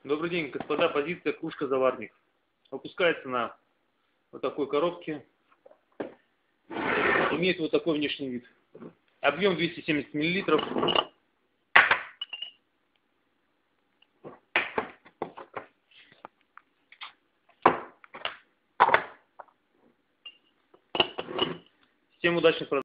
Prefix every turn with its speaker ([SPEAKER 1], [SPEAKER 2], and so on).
[SPEAKER 1] Добрый день, господа. Позиция кружка-заварник. Выпускается на вот такой коробке. Имеет вот такой внешний вид. Объем 270 миллилитров. Всем удачных продаж.